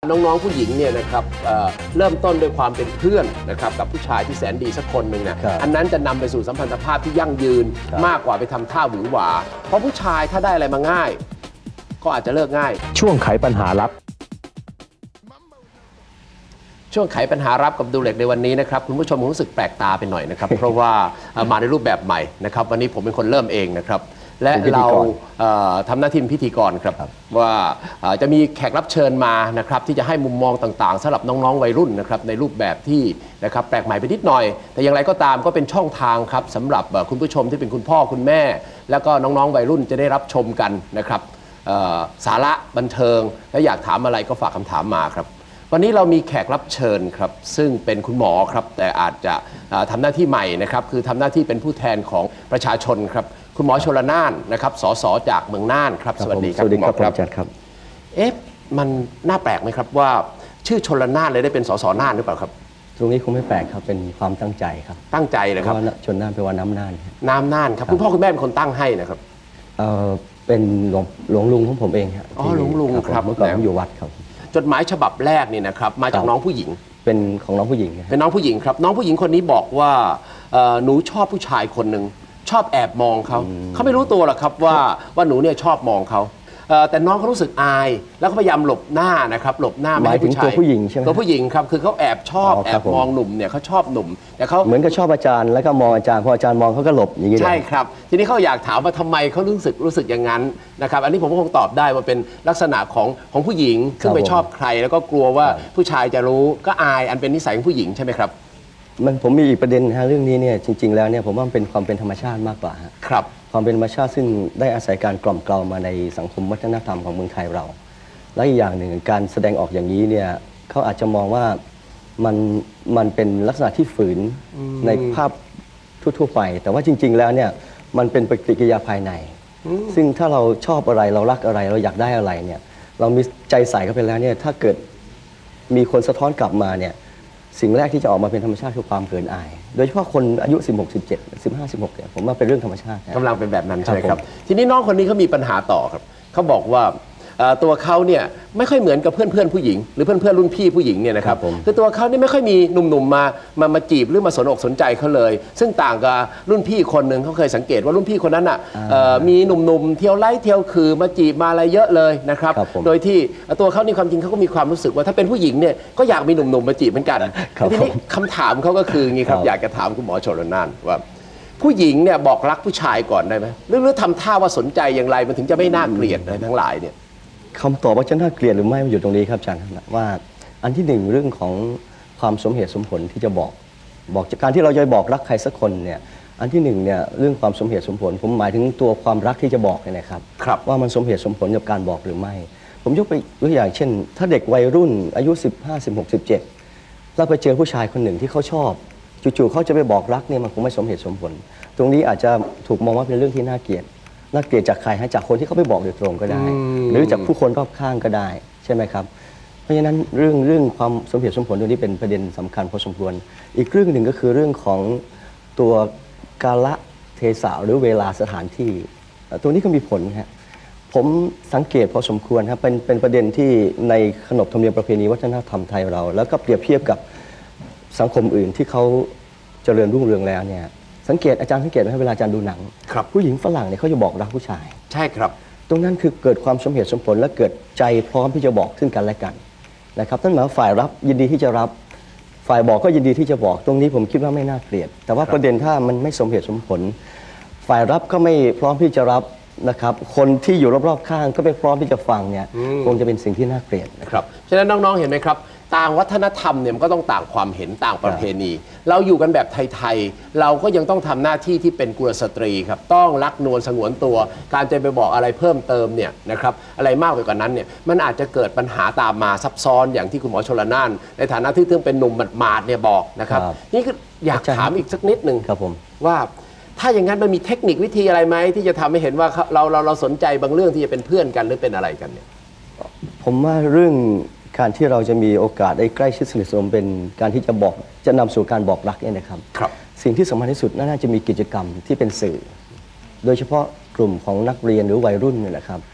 น้องๆผู้หญิงเนี่ยนะครับเริ่มต้นด้วยความเป็นเพื่อนนะครับกับผู้ชายที่แสนดีสักคนหนึ่งเนี่ยอันนั้นจะนำไปสู่สัมพันธภาพที่ยั่งยืนมากกว่าไปทำท่าหวือหวาเพราะผู้ชายถ้าได้อะไรมาง่ายก็อาจจะเลิกง่ายช่วงไขปัญหาลับช่วงไขปัญหารับกับดูเล็กในวันนี้นะครับคุณผู้ชมรู้สึกแปลกตาไปหน่อยนะครับ เพราะว่ามาในรูปแบบใหม่นะครับวันนี้ผมเป็นคนเริ่มเองนะครับและเราทำหน้าที่พิธีกรครับว่าจะมีแขกรับเชิญมานะครับที่จะให้มุมมองต่างๆสำหรับน้องๆวัยรุ่นนะครับในรูปแบบที่นะครับแปลกใหม่ไปนิดหน่อยแต่อย่างไรก็ตามก็เป็นช่องทางครับสำหรับคุณผู้ชมที่เป็นคุณพ่อคุณแม่แล้วก็น้องๆวัยรุ่นจะได้รับชมกันนะครับสาระบันเทิงและอยากถามอะไรก็ฝากคำถามมาครับวันนี้เรามีแขกรับเชิญครับซึ่งเป็นคุณหมอครับแต่อาจจะทำหน้าที่ใหม่นะครับคือทำหน้าที่เป็นผู้แทนของประชาชนครับคุณหมอชลน่านนะครับสสจากเมืองน่านครับสวัสดีครับคุณหมอครับเอ๊ะมันน่าแปลกไหมครับว่าชื่อชลน่านเลยได้เป็นสสน่านหรือเปล่าครับตรงนี้คงไม่แปลกครับเป็นความตั้งใจครับตั้งใจเลยครับชลน่านแปลว่าน้ำน่านน้ำน่านครับคุณพ่อคุณแม่เป็นคนตั้งให้นะครับเป็นหลวงลุงของผมเองครับอ๋อหลวงลุงครับเมื่อก่อนผมอยู่วัดครับจดหมายฉบับแรกนี่นะครับมาจากน้องผู้หญิงเป็นของน้องผู้หญิงเป็นน้องผู้หญิงครับน้องผู้หญิงคนนี้บอกว่าหนูชอบผู้ชายคนหนึ่งชอบแอบมองเขาไม่รู้ตัวหรอกครับว่าหนูเนี่ยชอบมองเขาแต่น้องเขารู้สึกอายแล้วก็พยายามหลบหน้านะครับหลบหน้าไม่ให้ผู้ชายตัวผู้หญิงใช่ไหมตัวผู้หญิงครับคือเขาแอบชอบแอบมองหนุ่มเนี่ยเขาชอบหนุ่มแต่เขาเหมือนกับชอบอาจารย์แล้วก็มองอาจารย์พออาจารย์มองเขาก็หลบอย่างนี้ใช่ครับทีนี้เขาอยากถามว่าทำไมเขารู้สึกอย่างนั้นนะครับอันนี้ผมก็คงตอบได้ว่าเป็นลักษณะของผู้หญิงซึ่งไปชอบใครแล้วก็กลัวว่าผู้ชายจะรู้ก็อายอันเป็นนิสัยของผู้หญิงใช่ไหมครับผมมีอีกประเด็นเรื่องนี้เนี่ยจริงๆแล้วเนี่ยผมว่ามันเป็นความเป็นธรรมชาติมากกว่าครับความเป็นธรรมชาติซึ่งได้อาศัยการกล่อมเกลามาในสังคมวัฒนธรรมของเมืองไทยเราและอีกอย่างหนึ่งการแสดงออกอย่างนี้เนี่ยเขาอาจจะมองว่ามันเป็นลักษณะที่ฝืนในภาพทั่วๆไปแต่ว่าจริงๆแล้วเนี่ยมันเป็นปฏิกิริยาภายในซึ่งถ้าเราชอบอะไรเรารักอะไรเราอยากได้อะไรเนี่ยเรามีใจใส่เข้าไปแล้วเนี่ยถ้าเกิดมีคนสะท้อนกลับมาเนี่ยสิ่งแรกที่จะออกมาเป็นธรรมชาติคือความเขินอายโดยเฉพาะคนอายุ16 17 15 16เนี่ยผมว่าเป็นเรื่องธรรมชาติกำลังเป็นแบบนั้นใช่ไหมครับทีนี้น้องคนนี้เขามีปัญหาต่อครับเขาบอกว่าตัวเขาเนี่ยไม่ค่อยเหมือนกับเพื่อนผู้หญิงหรือเพื่อนรุ่นพี่ผู้หญิงเนี่ยนะครับคือตัวเขานี่ไม่ค่อยมีหนุ่มๆมาจีบหรือมาสนอกสนใจเขาเลยซึ่งต่างกับรุ่นพี่คนหนึ่งเขาเคยสังเกตว่ารุ่นพี่คนนั้นอ่ะมีหนุ่มๆเที่ยวไล่เที่ยวคือมาจีบมาอะไรเยอะเลยนะครับโดยที่ตัวเขาในความจริงเขาก็มีความรู้สึกว่าถ้าเป็นผู้หญิงเนี่ยก็อยากมีหนุ่มๆมาจีบเหมือนกันทีนี้คำถามเขาก็คืออย่างนี้ครับอยากจะถามคุณหมอชลน่านว่าผู้หญิงเนี่ยบอกรักผู้ชายก่อนได้ไหมหรือทำท่าว่าสนใจอย่างไรมันถึงจะไม่น่าเกลียดอะไรทั้งหลายเนี่ยคำตอบว่าจะน่าเกลียดหรือไม่มันอยู่ตรงนี้ครับอาจารย์ว่าอันที่หนึ่งเรื่องของความสมเหตุสมผลที่จะบอกจากการที่เราจะบอกรักใครสักคนเนี่ยอันที่หนึ่งเนี่ยเรื่องความสมเหตุสมผลผมหมายถึงตัวความรักที่จะบอกเนี่ยนะครับว่ามันสมเหตุสมผลกับการบอกหรือไม่ผมยกตัวอย่างเช่นถ้าเด็กวัยรุ่นอายุ15 16 17แล้วไปเจอผู้ชายคนหนึ่งที่เขาชอบจู่ๆเขาจะไปบอกรักเนี่ยมันคงไม่สมเหตุสมผลตรงนี้อาจจะถูกมองว่าเป็นเรื่องที่น่าเกลียดจากใครจากคนที่เขาไปบอกโดยตรงก็ได้หรือจากผู้คนรอบข้างก็ได้ใช่ไหมครับเพราะฉะนั้นเรื่องความสมเหตุสมผลตรงนี้เป็นประเด็นสำคัญพอสมควรอีกเรื่องหนึ่งก็คือเรื่องของตัวกาลเทศะหรือเวลาสถานที่ตรงนี้ก็มีผลครับผมสังเกตพอสมควรครับเป็นประเด็นที่ในขนบธรรมเนียมประเพณีวัฒนธรรมไทยเราแล้วก็เปรียบเทียบกับสังคมอื่นที่เขาเจริญรุ่งเรืองแล้วเนี่ยอาจารย์สังเกตไหมเวลาอาจารย์ดูหนังผู้หญิงฝรั่งเนี่ยเขาจะบอกรักผู้ชายใช่ครับตรงนั้นคือเกิดความสมเหตุสมผลและเกิดใจพร้อมที่จะบอกซึ่งกันและกันนะครับนั่นหมายว่าฝ่ายรับยินดีที่จะรับฝ่ายบอกก็ยินดีที่จะบอกตรงนี้ผมคิดว่าไม่น่าเกลียดแต่ว่าประเด็นถ้ามันไม่สมเหตุสมผลฝ่ายรับก็ไม่พร้อมที่จะรับนะครับคนที่อยู่รอบๆข้างก็ไม่พร้อมที่จะฟังเนี่ยคงจะเป็นสิ่งที่น่าเกลียดนะครับฉะนั้นน้องๆเห็นไหมครับต่างวัฒนธรรมเนี่ยมันก็ต้องต่างความเห็นต่างประเพณีเราอยู่กันแบบไทยๆเราก็ยังต้องทำหน้าที่ที่เป็นกุลสตรีครับต้องรักนวลสงวนตัวการจะไปบอกอะไรเพิ่มเติมเนี่ยนะครับอะไรมากไปกว่านั้นเนี่ยมันอาจจะเกิดปัญหาตามมาซับซ้อนอย่างที่คุณหมอชลน่านในฐานะที่เป็นหนุ่มหมาดๆเนี่ยบอกนะครับนี่คืออยากถามอีกสักนิดหนึ่งว่าถ้าอย่างนั้นมันมีเทคนิควิธีอะไรไหมที่จะทำให้เห็นว่าเราสนใจบางเรื่องที่จะเป็นเพื่อนกันหรือเป็นอะไรกันเนี่ยผมว่าเรื่องการที่เราจะมีโอกาสได้ใกล้ชิดสนิทสนมเป็นการที่จะนำสู่การบอกรักเนี่ยนะครับสิ่งที่สำคัญที่สุดน่าจะมีกิจกรรมที่เป็นสื่อโดยเฉพาะกลุ่มของนักเรียนหรือวัยรุ่นเนี่ยนะครับ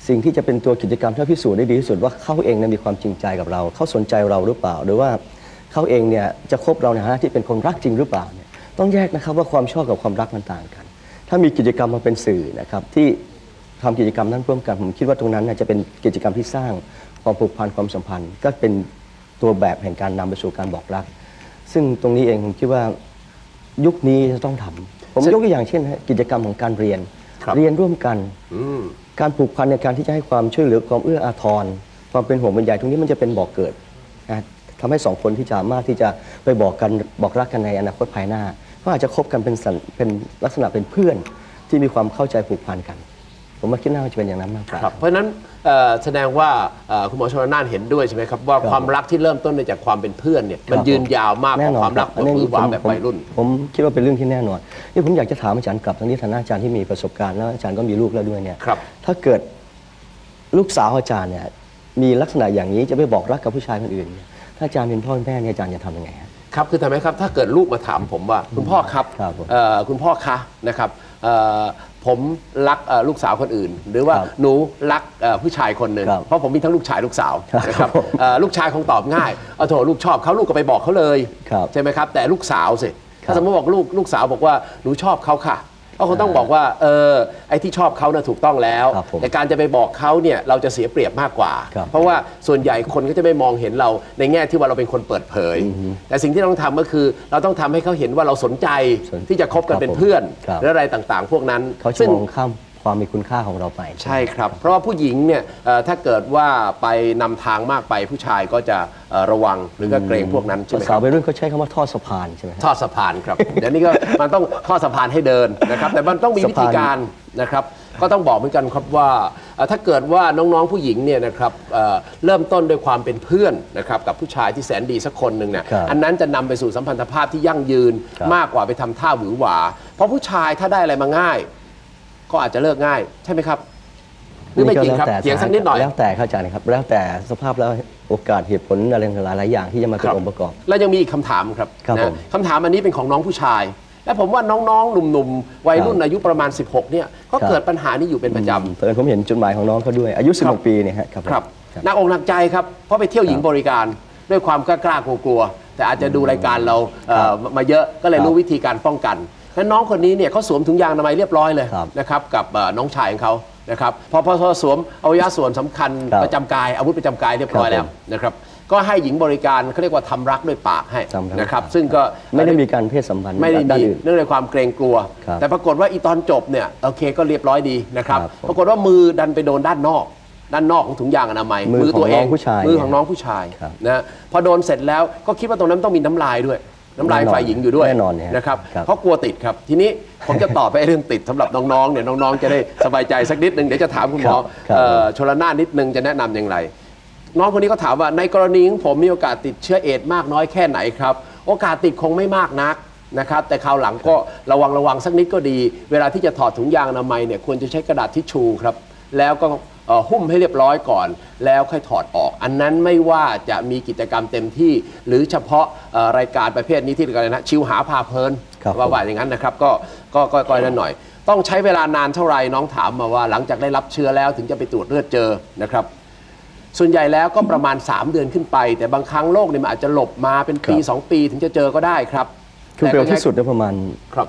สิ่งที่จะเป็นตัวกิจกรรมที่พิสูจน์ได้ดีที่สุดว่าเขาเองมีความจริงใจกับเราเขาสนใจเราหรือเปล่าหรือว่าเขาเองเนี่ยจะคบเราในฐานะที่เป็นคนรักจริงหรือเปล่าเนี่ยต้องแยกนะครับว่าความชอบกับความรักมันต่างกัน ถ้ามีกิจกรรมมาเป็นสื่อนะครับที่ทำกิจกรรมนั้นร่วมกันผมคิดว่าตรงนั้นจะเป็นกิจกรรมที่สร้างความผูกพันความสัมพันธ์ก็เป็นตัวแบบแห่งการนำไปสู่การบอกรักซึ่งตรงนี้เองผมคิดว่ายุคนี้จะต้องทำผมยกตัวอย่างเช่นกิจกรรมของการเรียนร่วมกันการผูกพันในการที่จะให้ความช่วยเหลือความเอื้ออาทรความเป็นห่วงเป็นใยตรงนี้มันจะเป็นบ่อกเกิดนะทำให้สองคนที่สามารถที่จะไปบอกรักกันในอนาคตภายหน้าก็อาจจะคบกันเป็นลักษณะเป็นเพื่อนที่มีความเข้าใจผูกพันกันผมว่าคิดว่าจะเป็นอย่างนั้นมากกว่าเพราะฉะนั้นแสดงว่าคุณหมอชลน่านเห็นด้วยใช่ไหมครับว่าความรักที่เริ่มต้นจากความเป็นเพื่อนเนี่ยมันยืนยาวมากกว่าความรักแบบมือหวานแบบวัยรุ่นผมคิดว่าเป็นเรื่องที่แน่นอนนี่ผมอยากจะถามอาจารย์กลับทั้งนี้ฐานะอาจารย์ที่มีประสบการณ์แล้วอาจารย์ก็มีลูกแล้วด้วยเนี่ยถ้าเกิดลูกสาวอาจารย์เนี่ยมีลักษณะอย่างนี้จะไปบอกรักกับผู้ชายคนอื่นเนี่ยถ้าอาจารย์เป็นพ่อแม่เนี่ยอาจารย์จะทำยังไงครับคือทำไมครับถ้าเกิดลูกมาถามผมว่าคุณพ่อครับคุณพ่อคะนะครับผมรักลูกสาวคนอื่นหรือว่าหนูรักผู้ชายคนหนึ่งเพราะผมมีทั้งลูกชายลูกสาวนะครับลูกชายคงตอบง่ายเอาโถลูกชอบเขาลูกก็ไปบอกเขาเลยใช่ไหมครับแต่ลูกสาวสิถ้าสมมติบอกลูกสาวบอกว่าหนูชอบเขาค่ะก็คงต้องบอกว่าไอ้ที่ชอบเขาน่ะถูกต้องแล้วแต่การจะไปบอกเขาเนี่ยเราจะเสียเปรียบมากกว่าเพราะว่าส่วนใหญ่คนก็จะไม่มองเห็นเราในแง่ที่ว่าเราเป็นคนเปิดเผยแต่สิ่งที่เราต้องทำก็คือเราต้องทำให้เขาเห็นว่าเราสนใจที่จะคบกันเป็นเพื่อนและอะไรต่างๆพวกนั้นซึ่งมองข้ามความมีคุณค่าของเราไปใช่ครับเพราะว่าผู้หญิงเนี่ยถ้าเกิดว่าไปนำทางมากไปผู้ชายก็จะระวังหรือก็เกรงพวกนั้นใช่ไหมสาววัยรุ่นเขาใช้คำว่าทอดสะพานใช่ไหมทอดสะพานครับเดี๋ยวนี้ก็มันต้องทอดสะพานให้เดินนะครับแต่มันต้องมีวิธีการนะครับก็ต้องบอกเหมือนกันครับว่าถ้าเกิดว่าน้องๆผู้หญิงเนี่ยนะครับเริ่มต้นด้วยความเป็นเพื่อนนะครับกับผู้ชายที่แสนดีสักคนหนึ่งเนี่ยอันนั้นจะนำไปสู่สัมพันธภาพที่ยั่งยืนมากกว่าไปทำท่าหวือหวาเพราะผู้ชายถ้าได้อะไรมาง่ายก็อาจจะเลิกง่ายใช่ไหมครับหรือไม่จริงครับเถียงสักนิดหน่อยแล้วแต่เข้าใจนะครับแล้วแต่สภาพแล้วโอกาสเหตุผลอะไรหลายๆอย่างที่จะมาเป็นองค์ประกอบแล้วยังมีอีกคำถามครับคำถามอันนี้เป็นของน้องผู้ชายและผมว่าน้องๆหนุ่มๆวัยรุ่นอายุประมาณ16เนี่ยก็เกิดปัญหานี้อยู่เป็นประจำผมเห็นจดหมายของน้องเขาด้วยอายุ16 ปีเนี่ยครับหนักอกหนักใจครับเพราะไปเที่ยวหญิงบริการด้วยความกล้ากลัวแต่อาจจะดูรายการเรามาเยอะก็เลยรู้วิธีการป้องกันและน้องคนนี้เนี่ยเขาสวมถุงยางอนามัยเรียบร้อยเลยนะครับกับน้องชายของเขานะครับพอสวมอวัยวะส่วนสำคัญประจำกายอาวุธประจำกายเรียบร้อยแล้วนะครับก็ให้หญิงบริการเขาเรียกว่าทำรักด้วยปากให้นะครับซึ่งก็ไม่ได้มีการเพศสัมพันธ์ไม่ได้มีเนื่องในความเกรงกลัวแต่ปรากฏว่าอีตอนจบเนี่ยโอเคก็เรียบร้อยดีนะครับปรากฏว่ามือดันไปโดนด้านนอกของถุงยางอนามัยมือตัวเองมือของน้องผู้ชายนะพอโดนเสร็จแล้วก็คิดว่าตรงนั้นต้องมีน้ำลายด้วยน้ำลายฝ่ายหญิงอยู่ด้วยนะครับเพราะกลัวติดครับทีนี้ผมจะตอบไปเรื่องติดสำหรับน้องๆเนี่ยน้องๆจะได้สบายใจสักนิดนึงเดี๋ยวจะถามคุณหมอชลน่านนิดนึงจะแนะนำอย่างไรน้องคนนี้ก็ถามว่าในกรณีของผมมีโอกาสติดเชื้อเอดส์มากน้อยแค่ไหนครับโอกาสติดคงไม่มากนักนะครับแต่คราวหลังก็ระวังสักนิดก็ดีเวลาที่จะถอดถุงยางอนามัยเนี่ยควรจะใช้กระดาษทิชชู่ครับแล้วก็หุ้มให้เรียบร้อยก่อนแล้วค่อยถอดออกอันนั้นไม่ว่าจะมีกิจกรรมเต็มที่หรือเฉพาะรายการประเภทนี้ที่เรียกอะไรนะชิวหาพาเพลินว่าอย่างนั้นนะครับก็นั่นหน่อยต้องใช้เวลานานเท่าไหร่น้องถามมาว่าหลังจากได้รับเชื้อแล้วถึงจะไปตรวจเลือดเจอนะครับส่วนใหญ่แล้วก็ประมาณ3 เดือนขึ้นไปแต่บางครั้งโรคเนี่ยมันอาจจะหลบมาเป็นปี2 ปีถึงจะเจอก็ได้ครับคือเร็วที่สุดได้ประมาณ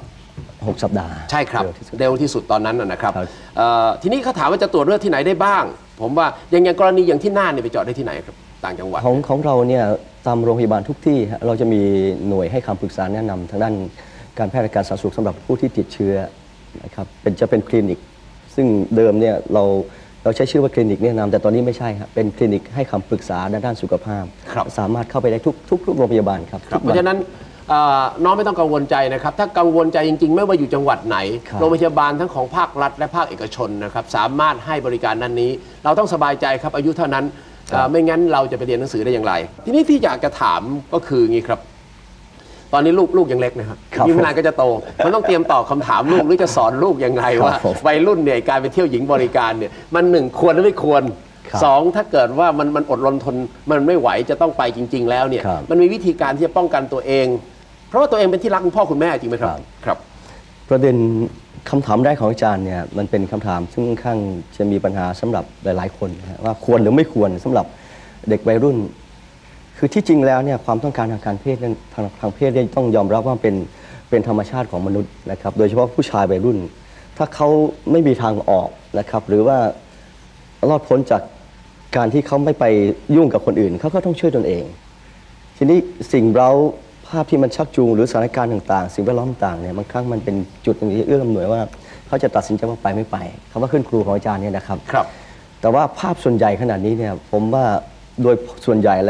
6 สัปดาห์ใช่ครับเร็วที่สุดตอนนั้นนะครับทีนี้เขาถามว่าจะตรวจเลือดที่ไหนได้บ้างผมว่าอย่างกรณีอย่างที่น่านเนี่ยไปเจาะได้ที่ไหนครับต่างจังหวัดของเราเนี่ยตามโรงพยาบาลทุกที่เราจะมีหน่วยให้คำปรึกษาแนะนำทางด้านการแพทย์และการสาธารณสุขสำหรับผู้ที่ติดเชื้อนะครับจะเป็นคลินิกซึ่งเดิมเนี่ยเราใช้ชื่อว่าคลินิกแนะนำแต่ตอนนี้ไม่ใช่ครับเป็นคลินิกให้คำปรึกษาด้านสุขภาพสามารถเข้าไปได้ทุกโรงพยาบาลครับเพราะฉะนั้นน้องไม่ต้องกังวลใจนะครับถ้ากังวลใจจริงๆไม่ว่าอยู่จังหวัดไหนโรงพยาบาลทั้งของภาครัฐและภาคเอกชนนะครับสามารถให้บริการนั้นนี้เราต้องสบายใจครับอายุเท่านั้นไม่งั้นเราจะไปเรียนหนังสือได้อย่างไรทีนี้ที่อยากจะถามก็คืองี้ครับตอนนี้ลูกยังเล็กนะครับยิ่งนานก็จะโตมันต้องเตรียมตอบคำถามลูกหรือจะสอนลูกยังไงว่าวัยรุ่นเนี่ยการไปเที่ยวหญิงบริการเนี่ยมัน1ควรหรือไม่ควร2ถ้าเกิดว่ามันอดรนทนมันไม่ไหวจะต้องไปจริงๆแล้วเนี่ยมันมีวิธีการที่จะป้องกันตัวเองเพราะว่าตัวเองเป็นที่รักของพ่อคุณแม่จริงไหมครับประเด็นคำถามแรกของอาจารย์เนี่ยมันเป็นคำถามซึ่งค่อนข้างจะมีปัญหาสำหรับหลายๆคนนะฮะว่าควรหรือไม่ควรสำหรับเด็กวัยรุ่น คือที่จริงแล้วเนี่ยความต้องการทางการเพศนั้นทางเพศเนี่ยต้องยอมรับว่าเป็นธรรมชาติของมนุษย์นะครับโดยเฉพาะผู้ชายวัยรุ่น ถ้าเขาไม่มีทางออกนะครับหรือว่ารอดพ้นจากการที่เขาไม่ไปยุ่งกับคนอื่นเขาก็ต้องช่วยตนเอง ทีนี้สิ่งเร้าภาพที่มันชักจูงหรือสถานการณ์ต่างๆสิ่งแวดล้อมต่างๆเนี่ยบางครั้งมันเป็นจุดหนึ่งที่เอื้ออำนวยว่าเขาจะตัดสินใจว่าไปไม่ไปคำว่าขึ้นครูของอาจารย์เนี่ยนะครับครับแต่ว่าภาพส่วนใหญ่ขนาดนี้เนี่ยผมว่าโดยส่วนใหญ่แล้ว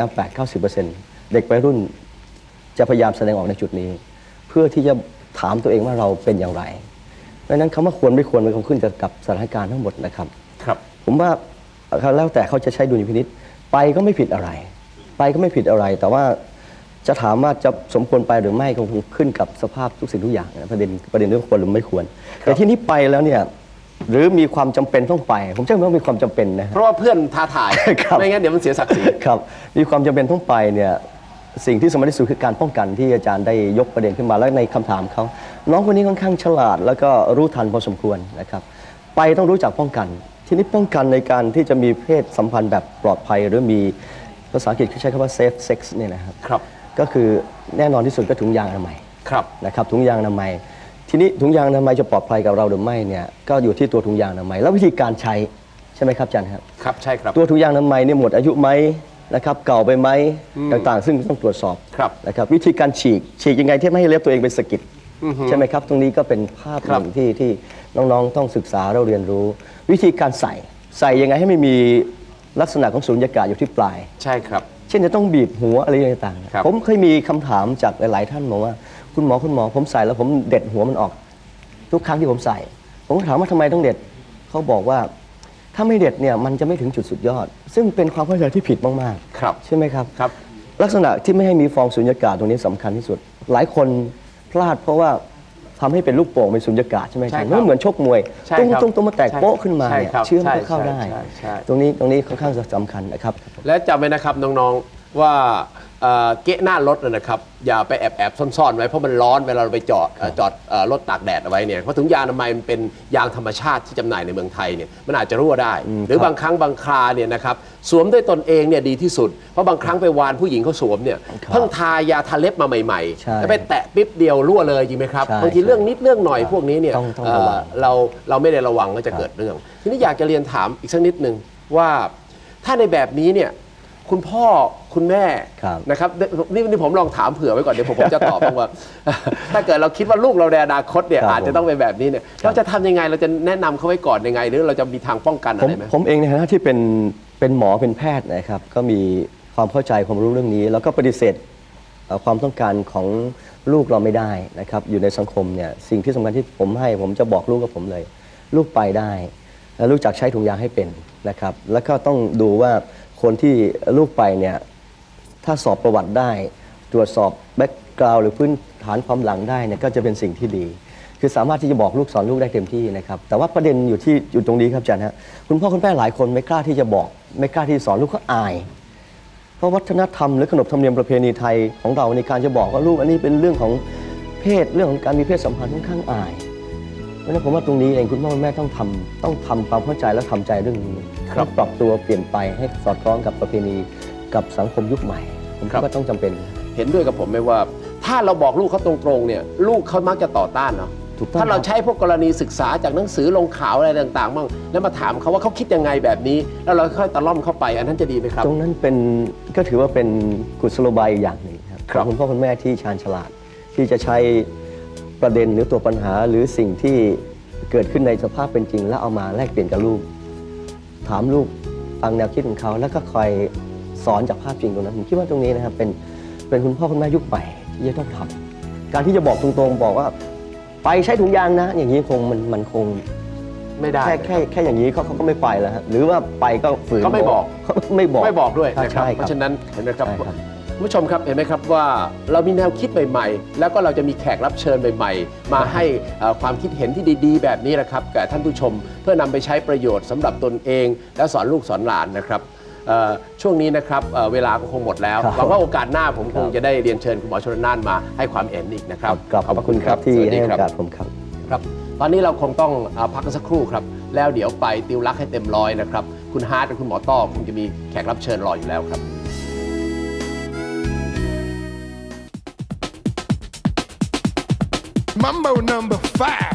8-90% เด็กวัยรุ่นจะพยายามแสดงออกในจุดนี้ เพื่อที่จะถามตัวเองว่าเราเป็นอย่างไรดังนั้นคำว่าควรไม่ควรมันคงขึ้นกับสถานการณ์ทั้งหมดนะครับครับผมว่าแล้วแต่เขาจะใช้ดุลยพินิจไปก็ไม่ผิดอะไร ไปก็ไม่ผิดอะไร แต่ว่าจะถามว่าจะสมควรไปหรือไม่ก็คงขึ้นกับสภาพทุกสิ่งทุกอย่างนะประเด็นเรื่องควรหรือไม่ควร แต่ที่นี้ไปแล้วเนี่ยหรือมีความจำเป็นต้องไป ผมเชื่อว่ามีความจำเป็นนะเพราะว่าเพื่อนท้าทายครับไม่งั้นเดี๋ยวมันเสียศักดิ์ศรีครับมีความจำเป็นต้องไปเนี่ยสิ่งที่สำคัญที่สุดคือการป้องกันที่อาจารย์ได้ยกประเด็นขึ้นมาแล้วในคำถามเขาน้องคนนี้ค่อนข้างฉลาดแล้วก็รู้ทันพอสมควรนะครับไปต้องรู้จักป้องกัน ทีนี้ป้องกันในการที่จะมีเพศสัมพันธ์แบบปลอดภัยหรือมีภาษาอังกฤษเขาใช้คำว่า safe sex เนี่ยนะครับครับก็คือแน่นอนที่สุดก็ถุงยางอนามัยครับนะครับถุงยางอนามัยทีนี้ถุงยางอนามัยจะปลอดภัยกับเราหรือไม่เนี่ยก็อยู่ที่ตัวถุงยางอนามัยแล้ววิธีการใช้ใช่ไหมครับอาจารย์ครับครับ ใช่ครับตัวถุงยางอนามัยเนี่ยหมดอายุไหมนะครับเก่าไปไหมต่างๆ ซึ่งต้องตรวจสอบครับนะครับวิธีการฉีกยังไงที่ไม่ให้เล็บตัวเองเป็นสะกิดใช่ไหมครับตรงนี้ก็เป็นภาพหนึ่งที่น้องๆต้องศึกษาเราเรียนรู้ วิธีการใส่ยังไงให้ไม่มีลักษณะของสูญญากาศอยู่ที่ปลายใช่ครับเช่นจะต้องบีบหัวอะไรต่างครับๆผมเคยมีคำถามจากหลายๆท่านบอกว่าคุณหมอผมใส่แล้วผมเด็ดหัวมันออก ทุกครั้งที่ผมใส่ ผมก็ถามว่าทำไมต้องเด็ดเขาบอกว่าถ้าไม่เด็ดเนี่ยมันจะไม่ถึงจุดสุดยอด ซึ่งเป็นความเข้าใจที่ผิดมากครับๆใช่ไหมครับครับลักษณะที่ไม่ให้มีฟองสุญญากาศตรงนี้สำคัญที่สุด หลายคนพลาดเพราะว่าทำให้เป็นลูกโป่งเป็นสุญญากาศใช่ไหมใช่ครับมันเหมือนชกมวยใช่ตุ้งครับตุ้งตุ้งมาแตกโป๊ะขึ้นมาใช่เนี่ยครับเชื้อมันก็ใช่เข้าได้ใช่ตรงนี้ค่อนข้างสำคัญนะครับและจำไว้นะครับน้องๆว่าเกะหน้ารถนะครับอย่าไปแอบซ่อนๆไว้เพราะมันร้อนเวลาเราไปจอดรถตากแดดเอาไว้เนี่ยเพราะถุงยางอนามัยมันเป็นยางธรรมชาติที่จำหน่ายในเมืองไทยเนี่ยมันอาจจะรั่วได้ หรือบางครั้งบางคราเนี่ยนะครับสวมด้วยตนเองเนี่ยดีที่สุดเพราะบางครั้งไปวานผู้หญิงเขาสวมเนี่ยเพิ่งทายาทาเล็บมาใหม่ใช่ๆแล้วไปแตะปิ๊บเดียวรั่วเลยจริงไหมครับใช่บางทีเรื่องนิดเรื่องหน่อยครับพวกนี้เนี่ยต้องระวังเราไม่ได้ระวังก็จะเกิดเรื่อง ทีนี้อยากจะเรียนถามอีกสักนิดหนึ่งว่าถ้าในแบบนี้เนี่ยคุณพ่อคุณแม่ครับนะครับนี่ผมลองถามเผื่อไว้ก่อนเดี๋ยวผมจะตอบบ้างว่า ถ้าเกิดเราคิดว่าลูกเราในอนาคตเนี่ยครับอาจจะต้องเป็นแบบนี้เนี่ยเราจะทำยังไงเราจะแนะนำเขาไว้ก่อนยังไง หรือเราจะมีทางป้องกันอะไรไหมผมเองในฐานะที่เป็นหมอเป็นแพทย์นะครับก็มีความเข้าใจความรู้เรื่องนี้ แล้วก็ปฏิเสธความต้องการของลูกเราไม่ได้นะครับอยู่ในสังคมเนี่ยสิ่งที่สำคัญที่ผมจะบอกลูกกับผมเลย ลูกไปได้แล้วรู้จักใช้ถุงยางให้เป็นนะครับแล้วก็ต้องดูว่าคนที่ลูกไปเนี่ยถ้าสอบประวัติได้ ตรวจสอบแบ็กกราวด์หรือพื้นฐานความหลังได้เนี่ยก็จะเป็นสิ่งที่ดี คือสามารถที่จะบอกลูกสอนลูกได้เต็มที่นะครับแต่ว่าประเด็นอยู่ตรงนี้ครับอาจารย์ฮะคุณพ่อคุณแม่หลายคนไม่กล้าที่จะบอกไม่กล้าที่จะสอนลูกเขาอาย เพราะวัฒนธรรมหรือขนบธรรมเนียมประเพณีไทยของเราในการจะบอกว่าลูกอันนี้เป็นเรื่องของเพศเรื่องของการมีเพศสัมพันธ์ค่อนข้างอายเพราะฉะนั้นผมว่าตรงนี้เองคุณพ่อคุณแม่ต้องทำความเข้าใจและทำใจเรื่องนี้ครับปรับตัวเปลี่ยนไปให้สอดคล้องกับประเพณีกับสังคมยุคใหม่ผมคิดว่าต้องจำเป็นเห็นด้วยกับผมไหมว่า ถ้าเราบอกลูกเขาตรงๆเนี่ยลูกเขามักจะต่อต้านเนาะถูกต้องถ้าเราใช้พวกกรณีศึกษาจากหนังสือลงข่าวอะไรต่างๆบ้างแล้วมาถามเขาว่าเขาคิดยังไงแบบนี้ แล้วเราค่อยตะล่อมเข้าไปอันนั้นจะดีไหมครับตรงนั้นก็ถือว่าเป็นกุศโลบายอีกอย่างหนึ่งครับครับของคุณพ่อคุณแม่ที่ชาญฉลาด ที่จะใช้ประเด็นหรือตัวปัญหาหรือสิ่งที่เกิดขึ้นในสภาพเป็นจริง แล้วเอามาแลกเปลี่ยนกับลูก ถามลูกฟังแนวคิดของเขาแล้วก็คอยสอนจากภาพจริงตรงนั้นผมคิดว่าตรงนี้นะครับเป็นคุณพ่อคุณแม่ยุคใหม่ที่จะต้องทำการที่จะบอกตรงๆบอกว่าไปใช้ถุงยางนะ อย่างนี้มันคงไม่ได้แค่อย่างนี้เขาก็ไม่ไปแล้วฮะหรือว่าไปก็ฝืนเขาไม่บอกเขาไม่บอกไม่บอกด้วยนะครับใช่เพราะฉะนั้นเห็นไหมครับใช่ครับคุณผู้ชมครับเห็นไหมครับว่าเรามีแนวคิดใหม่ๆ แล้วก็เราจะมีแขกรับเชิญใหม่ๆ มาให้ความคิดเห็นที่ดีๆ แบบนี้นะครับแก่ท่านผู้ชมเพื่อนำไปใช้ประโยชน์สำหรับตนเอง และสอนลูกสอนหลานนะครับช่วงนี้นะครับเวลาก็คงหมดแล้วครับหวังว่าโอกาสหน้าผมคครับ งจะได้เรียนเชิญคุณหมอชลน่านมาให้ความเห็นอีกนะครับขอบพระคุณครับที่สวัสดีให้โอครับกาสผมครับครับตอนนี้เราคงต้องพักกันสักครู่ครับแล้วเดี๋ยวไปติวรักให้เต็มร้อยนะครับคุณฮาร์ดและคุณหมอต้อคงจะมีแขกรับเชิญรออยู่แล้วครับ Mambo number 5